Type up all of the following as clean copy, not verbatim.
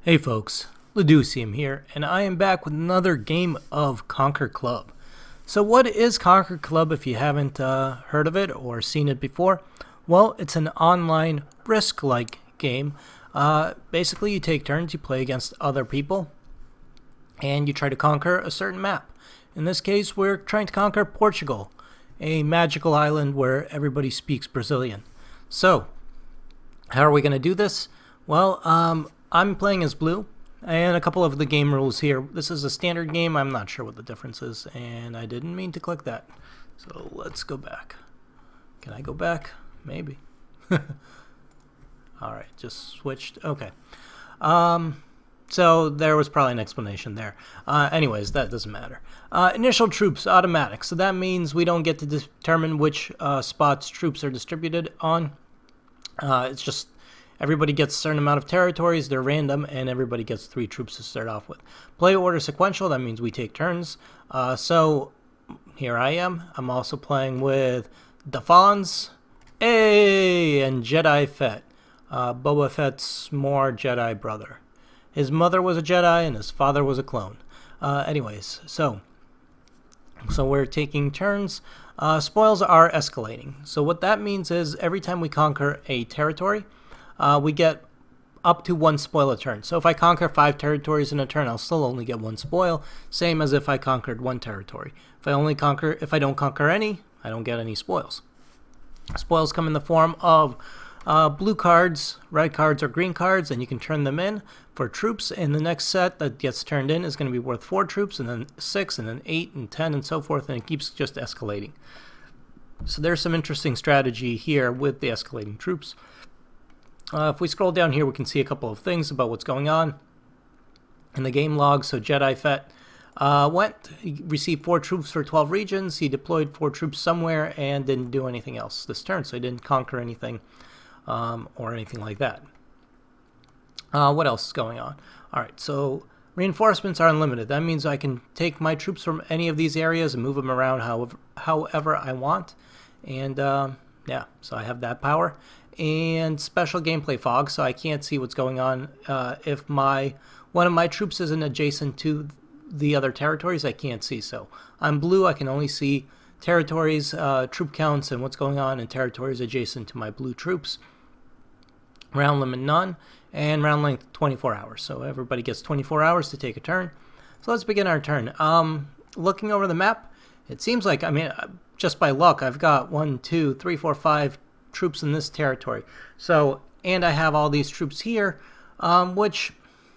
Hey folks, Leducium here, and I am back with another game of Conquer Club. So what is Conquer Club if you haven't heard of it or seen it before? Well, it's an online Risk-like game. Basically, you take turns, you play against other people, and you try to conquer a certain map. In this case, we're trying to conquer Portugal, a magical island where everybody speaks Brazilian. So, how are we going to do this? Well, I'm playing as blue, and a couple of the game rules here. This is a standard game. I'm not sure what the difference is, and I didn't mean to click that. So let's go back. Can I go back? Maybe. Alright, just switched. Okay. So there was probably an explanation there. Anyways, that doesn't matter. Initial troops, automatic. So that means we don't get to determine which spots troops are distributed on. It's just everybody gets a certain amount of territories, they're random, and everybody gets 3 troops to start off with. Play order sequential, that means we take turns. So here I am. I'm also playing with Dafons, and Jedi Fett. Boba Fett's more Jedi brother. His mother was a Jedi and his father was a clone. Anyways, so we're taking turns. Spoils are escalating. So what that means is every time we conquer a territory, we get up to 1 spoil a turn. So if I conquer 5 territories in a turn, I'll still only get 1 spoil, same as if I conquered 1 territory. If I don't conquer any, I don't get any spoils. Spoils come in the form of blue cards, red cards, or green cards, and you can turn them in for troops. And the next set that gets turned in is going to be worth 4 troops, and then 6, and then 8, and 10, and so forth, and it keeps just escalating. So there's some interesting strategy here with the escalating troops. If we scroll down here, we can see a couple of things about what's going on in the game log. So Jedi Fett he received 4 troops for 12 regions. He deployed 4 troops somewhere and didn't do anything else this turn, so he didn't conquer anything or anything like that. What else is going on? Alright, so reinforcements are unlimited. That means I can take my troops from any of these areas and move them around however I want. And yeah, so I have that power. And special gameplay fog, so I can't see what's going on. If one of my troops isn't adjacent to the other territories, I can't see. So I'm blue, I can only see territories, troop counts, and what's going on in territories adjacent to my blue troops. Round limit none, and round length 24 hours. So everybody gets 24 hours to take a turn. So let's begin our turn. Looking over the map, it seems like, I mean, just by luck, I've got 1, 2, 3, 4, 5 troops in this territory. So, and I have all these troops here, which,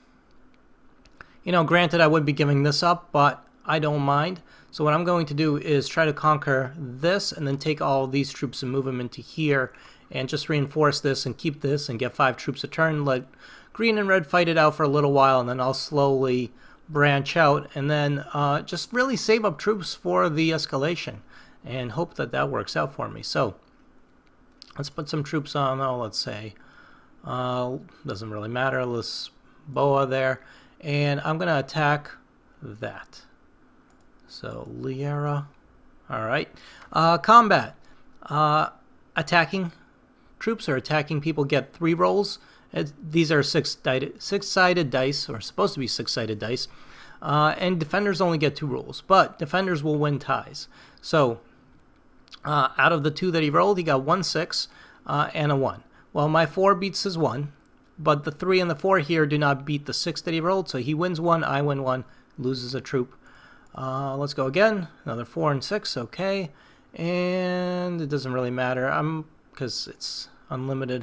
you know, granted I would be giving this up, but I don't mind. So what I'm going to do is try to conquer this and then take all these troops and move them into here and just reinforce this and keep this and get 5 troops a turn. Let green and red fight it out for a little while, and then I'll slowly branch out and then just really save up troops for the escalation and hope that that works out for me. So let's put some troops on, let's say, doesn't really matter, Lisboa there, and I'm going to attack that. So, Liera, alright. Combat. Attacking troops or attacking people get 3 rolls. These are 6-sided dice, or supposed to be 6-sided dice, and defenders only get 2 rolls, but defenders will win ties. So, out of the 2 that he rolled, he got 1 6 and a 1. Well, my 4 beats his 1, but the 3 and the 4 here do not beat the 6 that he rolled, so he wins 1, I win 1, loses a troop. Let's go again. Another 4 and 6, okay. And it doesn't really matter, because it's unlimited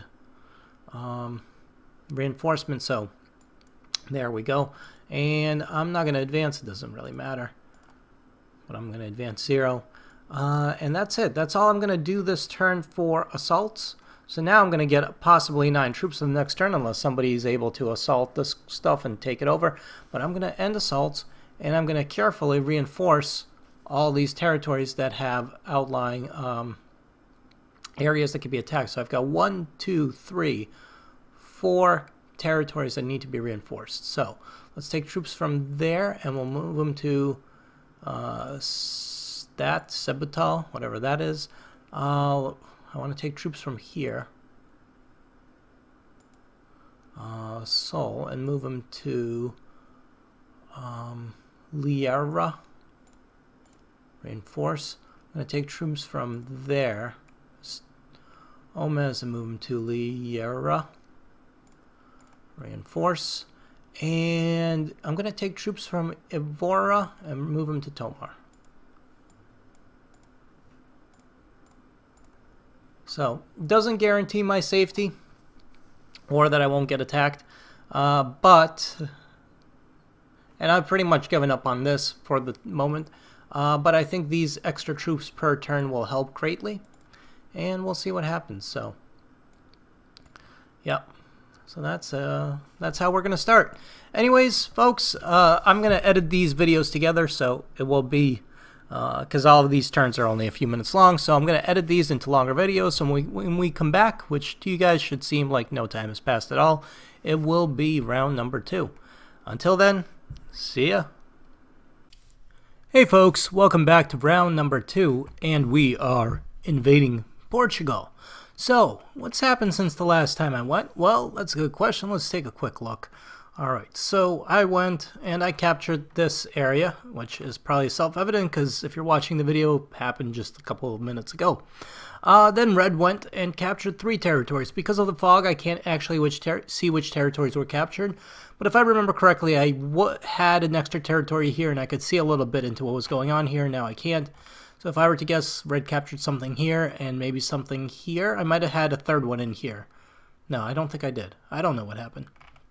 reinforcement, so there we go. And I'm not going to advance, it doesn't really matter, but I'm going to advance 0. And that's it. That's all I'm going to do this turn for assaults. So now I'm going to get possibly 9 troops in the next turn unless somebody is able to assault this stuff and take it over. But I'm going to end assaults, and I'm going to carefully reinforce all these territories that have outlying areas that can be attacked. So I've got 1, 2, 3, 4 territories that need to be reinforced. So let's take troops from there and we'll move them to Sebatal, whatever that is. I want to take troops from here. Seoul and move him to Liara. Reinforce. I'm going to take troops from there. Omez and move him to Liara. Reinforce. And I'm going to take troops from Evora and move them to Tomar. So, doesn't guarantee my safety or that I won't get attacked, and I've pretty much given up on this for the moment, but I think these extra troops per turn will help greatly, and we'll see what happens. So, yep. So that's how we're gonna start. Anyways, folks, I'm gonna edit these videos together, so it will be because all of these turns are only a few minutes long, so I'm gonna edit these into longer videos. So when we come back, which to you guys should seem like no time has passed at all, it will be round number 2. Until then, see ya. Hey folks, welcome back to round number 2, and we are invading Portugal. So, what's happened since the last time I went? Well, that's a good question. Let's take a quick look. Alright, so I went and I captured this area, which is probably self-evident because if you're watching the video, it happened just a couple of minutes ago. Then Red went and captured 3 territories. Because of the fog, I can't actually see which territories were captured. But if I remember correctly, I had an extra territory here and I could see a little bit into what was going on here. Now I can't. So if I were to guess, Red captured something here and maybe something here. I might have had a third one in here. No, I don't think I did. I don't know what happened.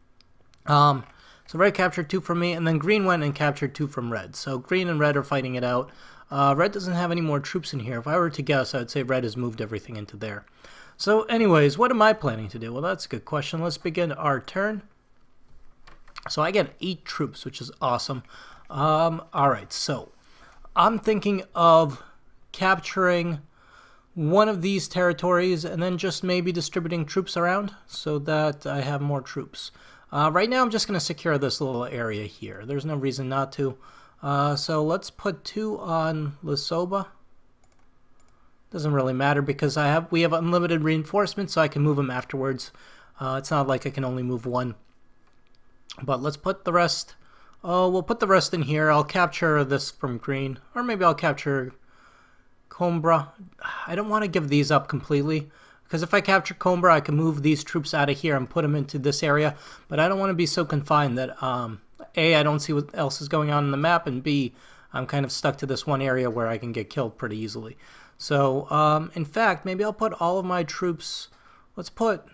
So Red captured 2 from me, and then Green went and captured 2 from Red. So Green and Red are fighting it out. Red doesn't have any more troops in here. If I were to guess, I would say Red has moved everything into there. So anyways, what am I planning to do? Well, that's a good question. Let's begin our turn. So I get 8 troops, which is awesome. Alright, so I'm thinking of capturing one of these territories and then just maybe distributing troops around so that I have more troops. Right now I'm just going to secure this little area here. There's no reason not to. So let's put 2 on Lisoba. Doesn't really matter because we have unlimited reinforcements, so I can move them afterwards. It's not like I can only move 1. But let's put the rest... Oh, we'll put the rest in here. I'll capture this from Green. Or maybe I'll capture Coimbra. I don't want to give these up completely. Because if I capture Coimbra, I can move these troops out of here and put them into this area. But I don't want to be so confined that, A, I don't see what else is going on in the map, and B, I'm kind of stuck to this one area where I can get killed pretty easily. So, in fact, maybe I'll put all of my troops... Let's put...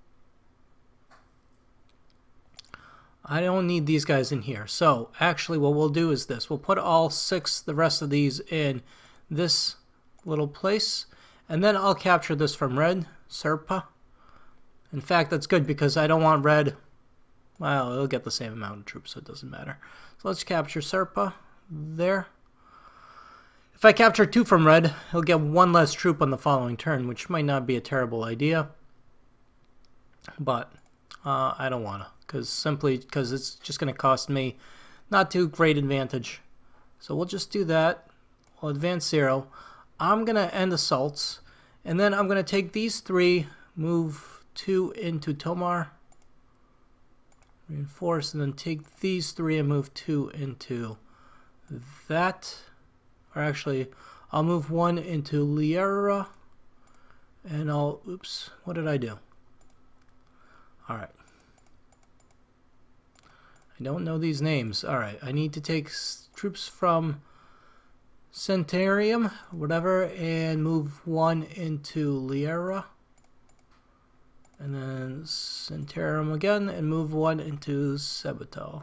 I don't need these guys in here. So, actually, what we'll do is this. We'll put all 6, the rest of these, in this little place. And then I'll capture this from Red, Serpa. In fact, that's good because I don't want Red... Well, it'll get the same amount of troops, so it doesn't matter. So let's capture Serpa there. If I capture 2 from Red, he'll get 1 less troop on the following turn, which might not be a terrible idea. But I don't want to, simply because it's just going to cost me not too great advantage. So we'll just do that. We'll advance 0. I'm going to end assaults, and then I'm going to take these 3, move 2 into Tomar, reinforce, and then take these 3 and move 2 into that. Or actually, I'll move 1 into Liara, and I'll... Oops, what did I do? Alright. I don't know these names. Alright, I need to take troops from Centarium, whatever, and move 1 into Liara. And then Centarium again, and move 1 into Setúbal.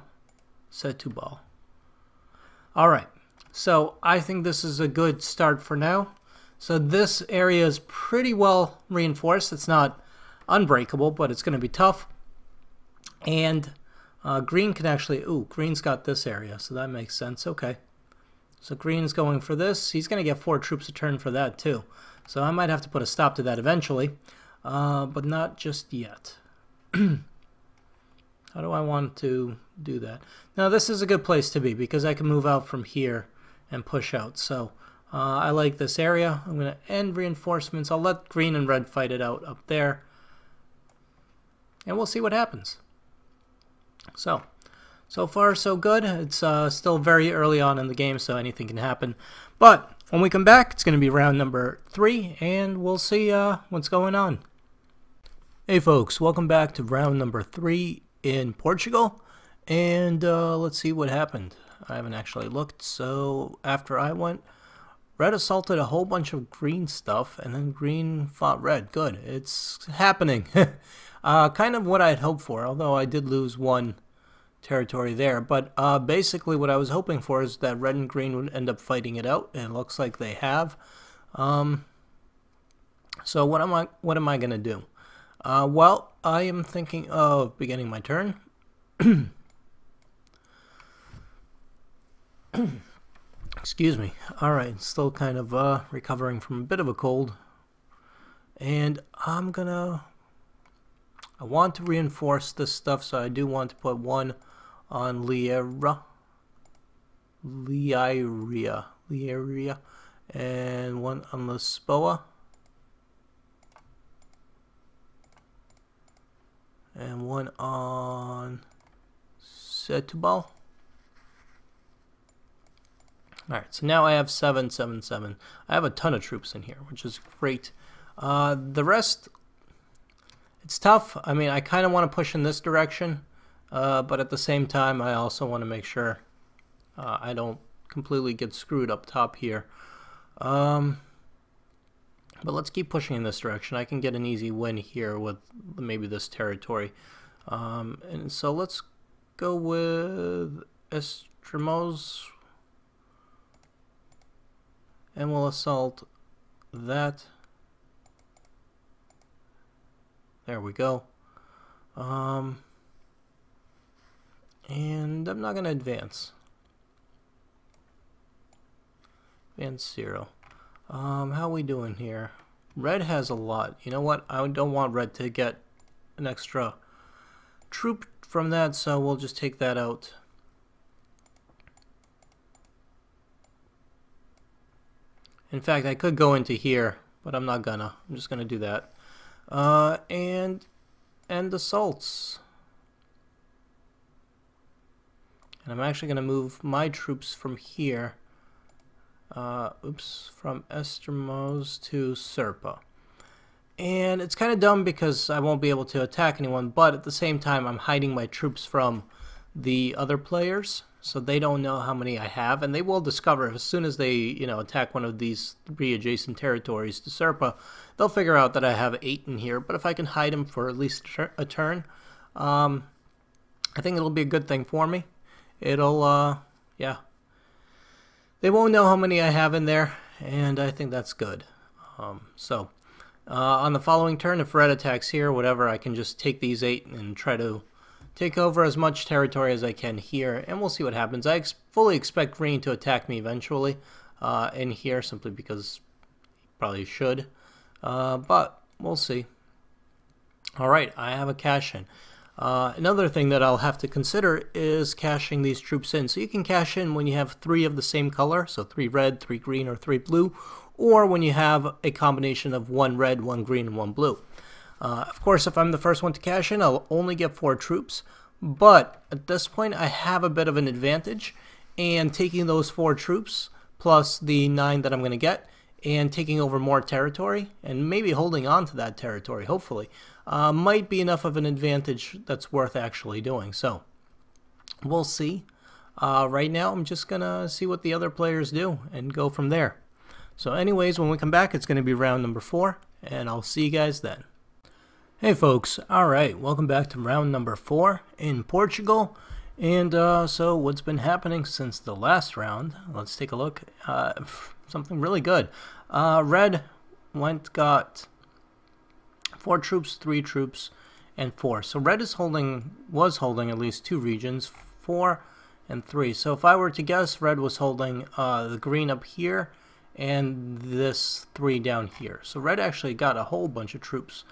Alright, so I think this is a good start for now. So this area is pretty well reinforced. It's not unbreakable, but it's going to be tough. And Green can actually... Ooh, Green's got this area, so that makes sense. Okay. So Green's going for this. He's going to get 4 troops a turn for that, too. So I might have to put a stop to that eventually. But not just yet. How do I want to do that? Now, this is a good place to be because I can move out from here and push out. So I like this area. I'm going to end reinforcements. I'll let Green and Red fight it out up there. and we'll see what happens. So far so good. It's still very early on in the game, so anything can happen. But when we come back, it's going to be round number 3, and we'll see what's going on. Hey folks, welcome back to round number 3 in Portugal, and let's see what happened. I haven't actually looked, so after I went, red assaulted a whole bunch of green stuff, and then green fought red. Good, it's happening. Kind of what I had hoped for, although I did lose one territory there. But basically what I was hoping for is that red and green would end up fighting it out, and it looks like they have. So what am I going to do? Well, I am thinking of beginning my turn. Excuse me. Alright, still kind of recovering from a bit of a cold. And I want to reinforce this stuff, so I do want to put one on Leiria, and one on Lisboa, and one on Setúbal. Alright, so now I have 7, 7, 7. I have a ton of troops in here, which is great. The rest, it's tough. I mean, I kind of want to push in this direction, but at the same time, I also want to make sure I don't completely get screwed up top here. But let's keep pushing in this direction. I can get an easy win here with maybe this territory. And so let's go with Estremoz, and we'll assault that. There we go. And I'm not going to advance. Advance 0. How are we doing here? Red has a lot. You know what? I don't want red to get an extra troop from that, so we'll just take that out. In fact, I could go into here, but I'm not gonna. I'm just gonna do that. And assaults. And I'm actually gonna move my troops from here. From Estremoz to Serpa. And it's kind of dumb because I won't be able to attack anyone, but at the same time I'm hiding my troops from the other players, so they don't know how many I have, and they will discover as soon as they, attack one of these 3 adjacent territories to Serpa, they'll figure out that I have 8 in here. But if I can hide them for at least a turn, I think it'll be a good thing for me. It'll, yeah. They won't know how many I have in there, and I think that's good. On the following turn, if red attacks here, whatever, I can just take these 8 and try to take over as much territory as I can here, and we'll see what happens. I fully expect green to attack me eventually in here, simply because he probably should, but we'll see. Alright, I have a cash in. Another thing that I'll have to consider is cashing these troops in. So you can cash in when you have 3 of the same color, so 3 red, 3 green, or 3 blue, or when you have a combination of 1 red, 1 green, and 1 blue. Of course, if I'm the first one to cash in, I'll only get 4 troops, but at this point I have a bit of an advantage, and taking those 4 troops plus the 9 that I'm going to get and taking over more territory and maybe holding on to that territory, hopefully, might be enough of an advantage that's worth actually doing. So we'll see. Right now I'm just gonna see what the other players do and go from there. So anyways, when we come back, it's going to be round number 4, and I'll see you guys then. Hey folks, alright, welcome back to round number 4 in Portugal. And so what's been happening since the last round? Let's take a look. Something really good. Red got 4 troops, 3 troops, and 4. So red was holding at least 2 regions, 4 and 3. So if I were to guess, red was holding the green up here and this 3 down here. So red actually got a whole bunch of troops.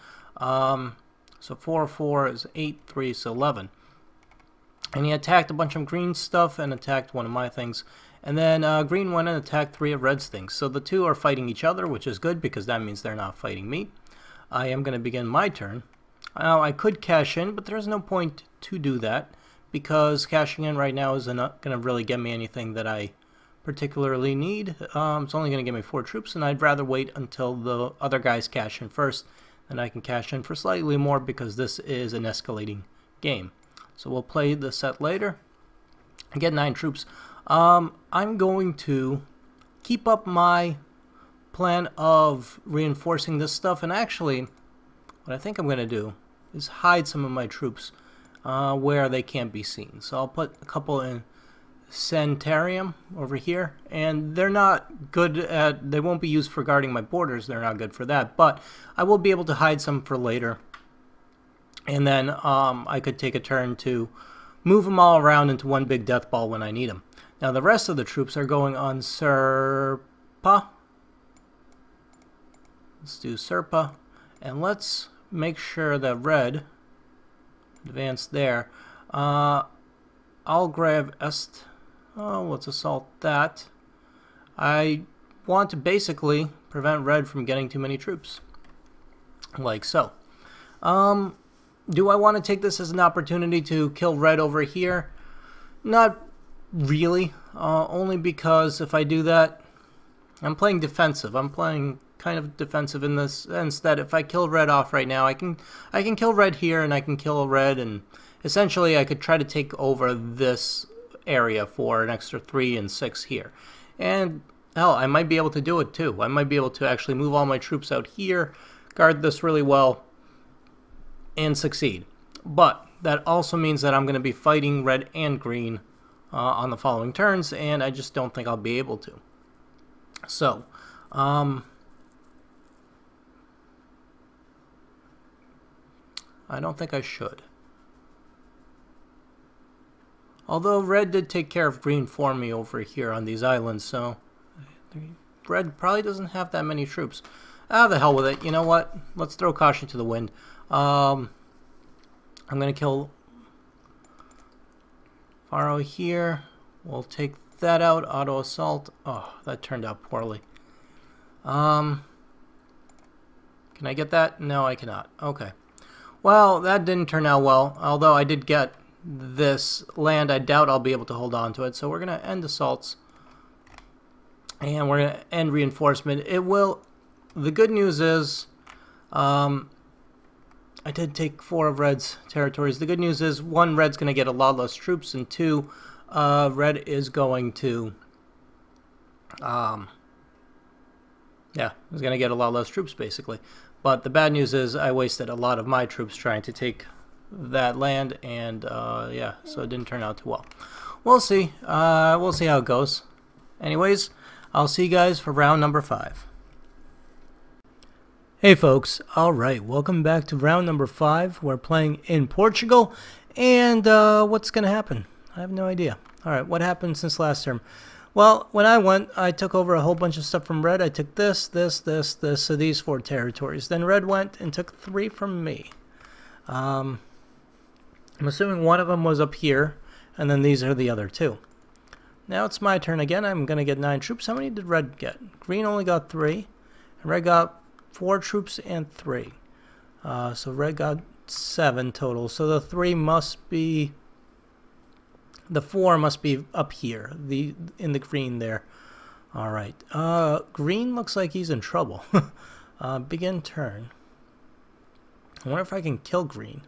So 4, 4 is 8, 3 is 11. And he attacked a bunch of green stuff and attacked one of my things. And then green went and attacked 3 of red's things. So the 2 are fighting each other, which is good because that means they're not fighting me. I am going to begin my turn. Now, I could cash in, but there's no point to do that because cashing in right now is not going to really get me anything that I particularly need. It's only going to give me 4 troops, and I'd rather wait until the other guys cash in first. Then I can cash in for slightly more because this is an escalating game. So we'll play the set later. I get 9 troops. I'm going to keep up my plan of reinforcing this stuff, and actually what I think I'm going to do is hide some of my troops where they can't be seen. So I'll put a couple in Centarium over here, and they're not good at, they won't be used for guarding my borders, they're not good for that, but I will be able to hide some for later, and then I could take a turn to move them all around into one big death ball when I need them. Now the rest of the troops are going on Serpa. Let's do Serpa, and let's make sure that red advance there. I'll grab Est. Oh, let's assault that. I want to basically prevent red from getting too many troops, like so. Do I want to take this as an opportunity to kill red over here? Not really, only because if I do that, I'm playing defensive. I'm playing kind of defensive in this sense that if I kill red off right now, I can kill red here and I can kill red, and essentially I could try to take over this area for an extra 3 and 6 here. And hell, I might be able to do it too. I might be able to actually move all my troops out here, guard this really well, and succeed. But that also means that I'm going to be fighting red and green on the following turns, and I just don't think I'll be able to. So, I don't think I should. Although red did take care of green for me over here on these islands, so red probably doesn't have that many troops. Ah, the hell with it. You know what? Let's throw caution to the wind. I'm going to kill Faro here. We'll take that out. Auto assault. Oh, that turned out poorly. Can I get that? No, I cannot. Okay. Well, that didn't turn out well. Although I did get this land, I doubt I'll be able to hold on to it. So we're going to end assaults. And we're going to end reinforcement. It will... The good news is... I did take 4 of red's territories. The good news is, 1, red's going to get a lot less troops, and 2, red is going to... yeah, is going to get a lot less troops, basically. But the bad news is I wasted a lot of my troops trying to take that land, and yeah, so it didn't turn out too well. We'll see. We'll see how it goes. Anyways, I'll see you guys for round number 5. Hey folks, alright, welcome back to round number 5. We're playing in Portugal, and what's going to happen? I have no idea. Alright, what happened since last term? Well, when I went, I took over a whole bunch of stuff from red. I took this, so these 4 territories. Then red went and took 3 from me. I'm assuming one of them was up here, and then these are the other 2. Now it's my turn again. I'm going to get 9 troops. How many did red get? Green only got 3, and red got 4 troops and 3. So red got 7 total. So the 3 must be... The 4 must be up here, in the green there. All right. Green looks like he's in trouble. Begin turn. I wonder if I can kill green.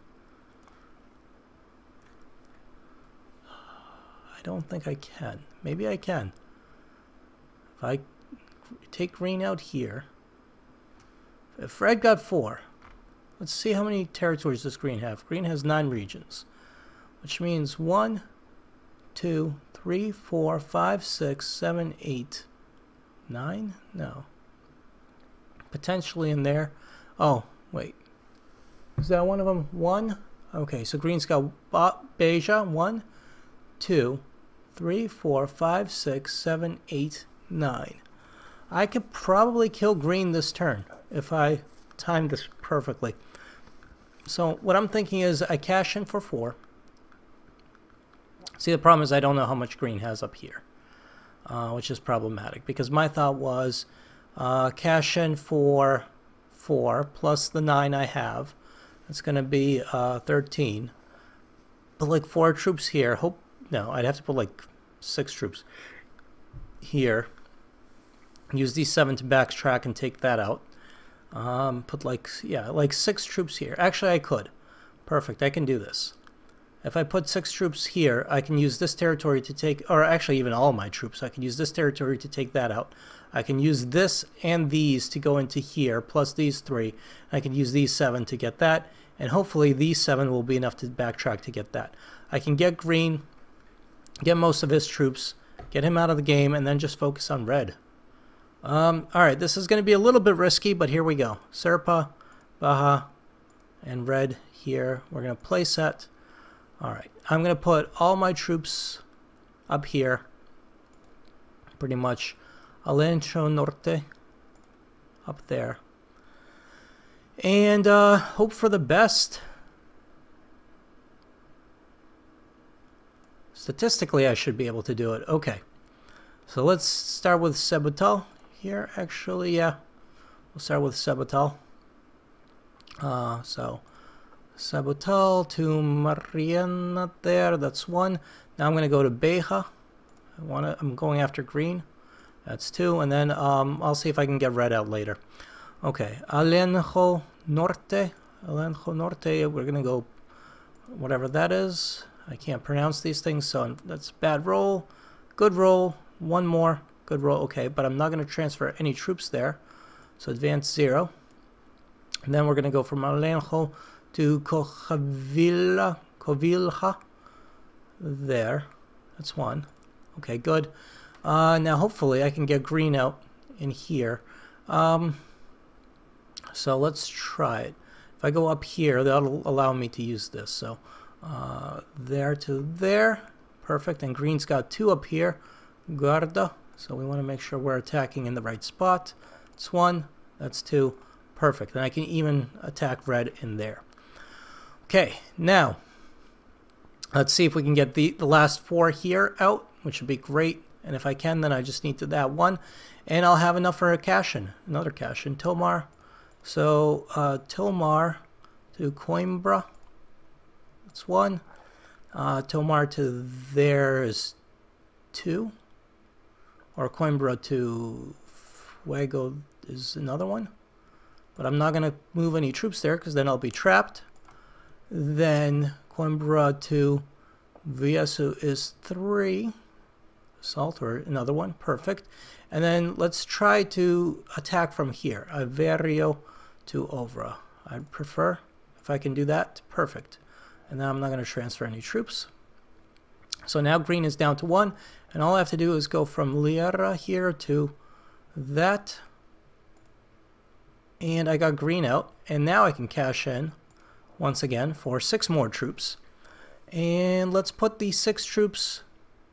I don't think I can. Maybe I can. If I take green out here. If red got 4, let's see how many territories does green have. Green has 9 regions, which means 1, 2, 3, 4, 5, 6, 7, 8, 9? No. Potentially in there. Oh, wait. Is that one of them? 1? Okay, so green's got Beja. 1, 2, 3, 4, 5, 6, 7, 8, 9. I could probably kill green this turn if I time this perfectly. So what I'm thinking is I cash in for 4. See, the problem is I don't know how much green has up here, which is problematic, because my thought was cash in for 4 plus the 9 I have, That's going to be 13. Put like 4 troops here. No, I'd have to put like 6 troops here. Use these 7 to backtrack and take that out. Put like 6 troops here. Actually, I could. Perfect, I can do this. If I put 6 troops here, I can use this territory to take, or actually even all my troops, I can use this territory to take that out. I can use this and these to go into here, plus these 3. I can use these 7 to get that, and hopefully these 7 will be enough to backtrack to get that. I can get green, get most of his troops, get him out of the game, and then just focus on red. Alright, this is going to be a little bit risky, but here we go. Serpa, Baja, and red here. We're going to play set. Alright, I'm going to put all my troops up here. Pretty much Alencho Norte up there. And hope for the best. Statistically, I should be able to do it. Okay, so let's start with Cebutal here. Actually, yeah, we'll start with Cebutal. So Cebutal to Mariana there. That's 1. Now I'm going to go to Beja. I'm going after green. That's 2, and then I'll see if I can get red out later. Okay, Alenjo Norte. Alenjo Norte. We're going to go whatever that is. I can't pronounce these things, so that's bad roll. Good roll. 1 more. Good roll. Okay, but I'm not going to transfer any troops there. So advance 0. And then we're going to go from Alenjo to Covilha. There. That's 1. Okay, good. Now hopefully I can get green out in here. So let's try it. If I go up here, that'll allow me to use this. So there to there. Perfect. And green's got 2 up here. Guarda. So we want to make sure we're attacking in the right spot. That's 1. That's 2. Perfect. And I can even attack red in there. Okay, now let's see if we can get the last 4 here out, which would be great. And if I can, then I just need to that 1. And I'll have enough for a cash-in. Another cash-in. Tomar. So Tomar to Coimbra. That's 1. Tomar to there is 2. Or Coimbra to Fuego is another 1. But I'm not going to move any troops there because then I'll be trapped. Then Coimbra to Villasu is 3. Assault, or another 1. Perfect. And then let's try to attack from here. Aveiro to Ovra. I'd prefer if I can do that. Perfect. And now I'm not going to transfer any troops. So now green is down to 1. And all I have to do is go from Liera here to that. And I got green out. And now I can cash in once again for 6 more troops. And let's put these 6 troops...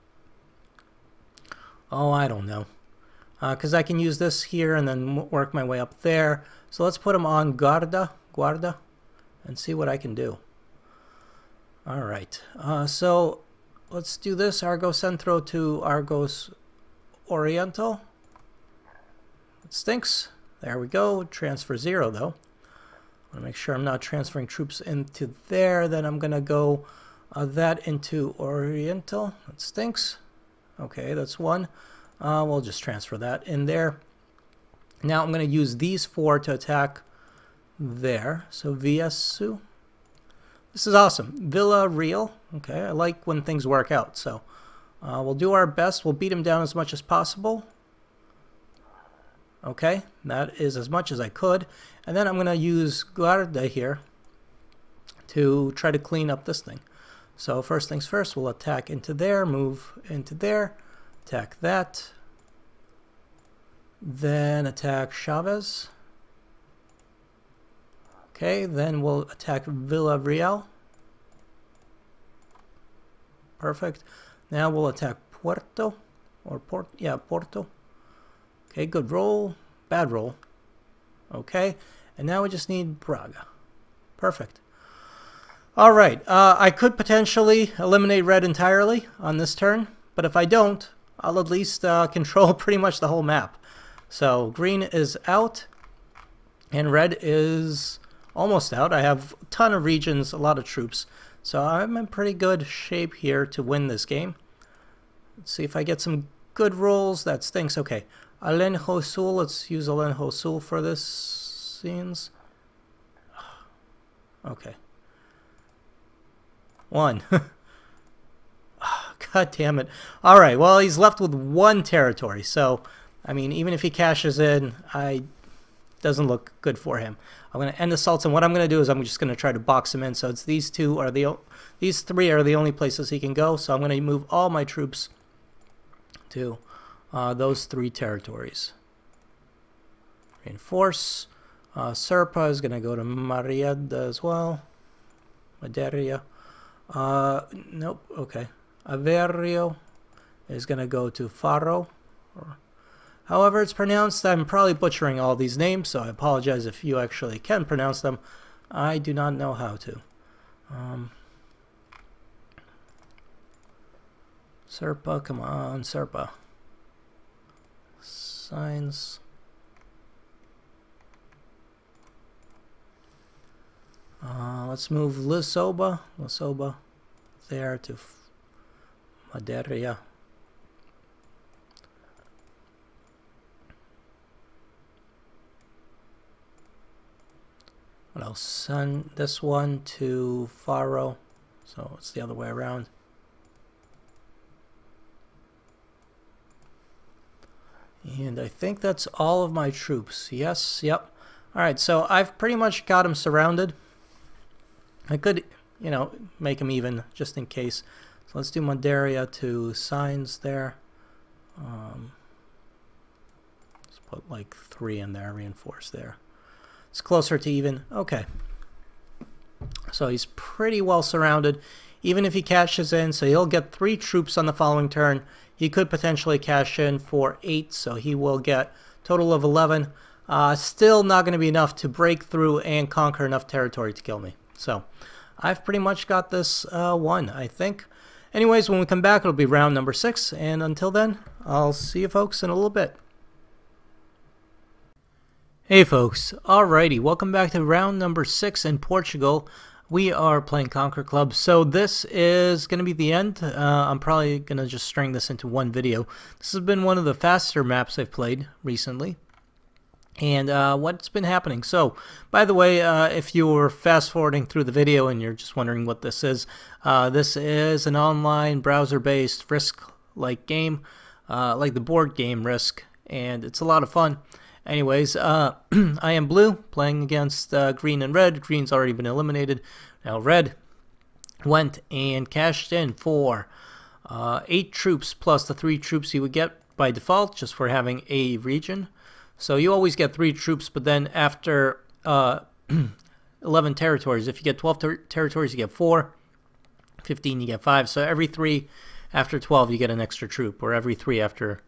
Oh, I don't know. Because I can use this here and then work my way up there. So let's put them on Guarda, and see what I can do. Alright, so let's do this. Argos Centro to Argos Oriental. It stinks. There we go. Transfer 0, though. I want to make sure I'm not transferring troops into there. Then I'm going to go that into Oriental. That stinks. Okay, that's 1. We'll just transfer that in there. Now I'm going to use these 4 to attack there. So Villasu. This is awesome. Villarreal. Okay, I like when things work out. So we'll do our best. We'll beat him down as much as possible. Okay, that is as much as I could. And then I'm going to use Guarda here to try to clean up this thing. So first things first, we'll attack into there, move into there, attack that, then attack Chavez. Okay, then we'll attack Villarreal. Perfect. Now we'll attack Porto, or Porto. Okay, good roll, bad roll. Okay, and now we just need Braga. Perfect. All right, I could potentially eliminate red entirely on this turn, but if I don't, I'll at least control pretty much the whole map. So green is out, and red is almost out. I have a ton of regions, a lot of troops. So I'm in pretty good shape here to win this game. Let's see if I get some good rolls. That stinks. Okay. Alenjo Sul. Let's use Alenjo Sul for this scenes. Okay. 1. God damn it. Alright, well, he's left with 1 territory. So, I mean, even if he cashes in, doesn't look good for him. I'm going to end assaults, and what I'm going to do is I'm just going to try to box him in. So it's these 3 are the only places he can go. So I'm going to move all my troops to those 3 territories. Reinforce. Serpa is going to go to Marietta as well. Madeira. Nope, okay. Averio is going to go to Faro. However it's pronounced, I'm probably butchering all these names, so I apologize if you actually can pronounce them. I do not know how to. Serpa, come on, Serpa. Signs. Let's move Lisoba there to Madeira. What else? Send this one to Faro, so it's the other way around. And I think that's all of my troops. Yes, yep. Alright, so I've pretty much got him surrounded. I could, you know, make him even just in case. So let's do Madeira to signs there. Let's put like 3 in there, reinforce there. It's closer to even. Okay. So he's pretty well surrounded. Even if he cashes in, so he'll get 3 troops on the following turn. He could potentially cash in for 8, so he will get a total of 11. Still not going to be enough to break through and conquer enough territory to kill me. So I've pretty much got this won, I think. Anyways, when we come back, it'll be round number 6. And until then, I'll see you folks in a little bit. Hey folks, alrighty, welcome back to round number 6 in Portugal. We are playing Conquer Club, so this is going to be the end. I'm probably going to just string this into one video. This has been one of the faster maps I've played recently. And what's been happening. So, by the way, if you were fast forwarding through the video and you're just wondering what this is an online browser-based Risk-like game, like the board game Risk, and it's a lot of fun. Anyways, I am blue, playing against green and red. Green's already been eliminated. Now red went and cashed in for 8 troops plus the 3 troops you would get by default just for having a region. So you always get 3 troops, but then after 11 territories, if you get 12 territories, you get 4. 15, you get 5. So every 3 after 12, you get an extra troop, or every 3 after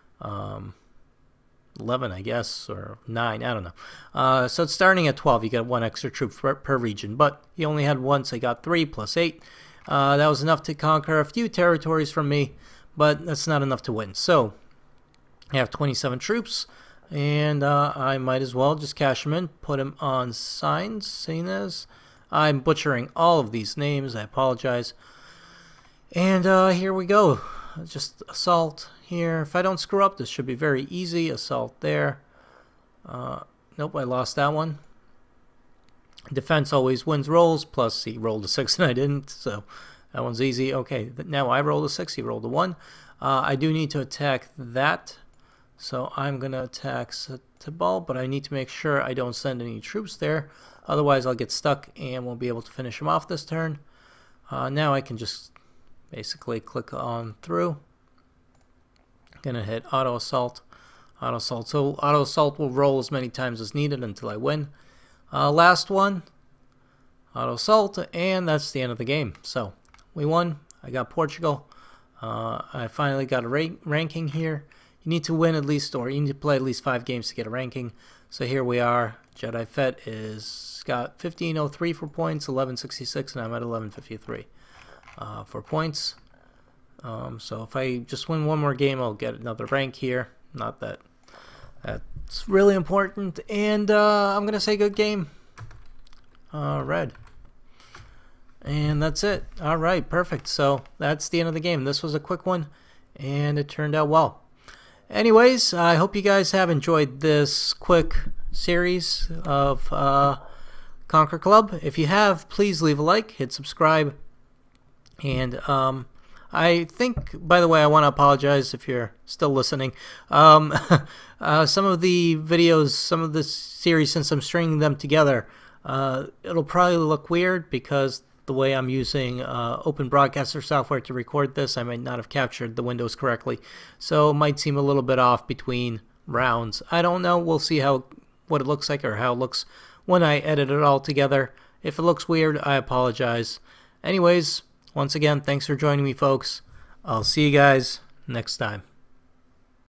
11, I guess, or 9, I don't know. So it's starting at 12, you get 1 extra troop per region, but he only had 1, so he got 3 plus 8. That was enough to conquer a few territories from me, but that's not enough to win. So I have 27 troops. And I might as well just cash him in, put him on signs, seen as. I'm butchering all of these names, I apologize. And here we go. Just assault here. If I don't screw up, this should be very easy. Assault there. Nope, I lost that one. Defense always wins rolls, plus he rolled a 6 and I didn't, so that one's easy. Okay, now I rolled a 6, he rolled a 1. I do need to attack that. So I'm going to attack Setúbal, but I need to make sure I don't send any troops there. Otherwise I'll get stuck and won't be able to finish him off this turn. Now I can just basically click on through. I'm going to hit auto assault. Auto assault. So auto assault will roll as many times as needed until I win. Last one. Auto assault, and that's the end of the game. So we won. I got Portugal. I finally got a ranking here. You need to win at least, or you need to play at least 5 games to get a ranking. So here we are. Jedi Fett is got 1503 for points, 1166, and I'm at 1153 for points. So if I just win one more game, I'll get another rank here. Not that that's really important. And I'm gonna say good game. red. And that's it. All right, perfect. So that's the end of the game. This was a quick one, and it turned out well. Anyways, I hope you guys have enjoyed this quick series of Conquer Club. If you have, please leave a like, hit subscribe, and I think, by the way, I want to apologize if you're still listening. Some of the videos, some of this series, since I'm stringing them together, it'll probably look weird because the way I'm using Open Broadcaster software to record this, I might not have captured the windows correctly. So it might seem a little bit off between rounds. I don't know. We'll see what it looks like or how it looks when I edit it all together. If it looks weird, I apologize. Anyways, once again, thanks for joining me, folks. I'll see you guys next time.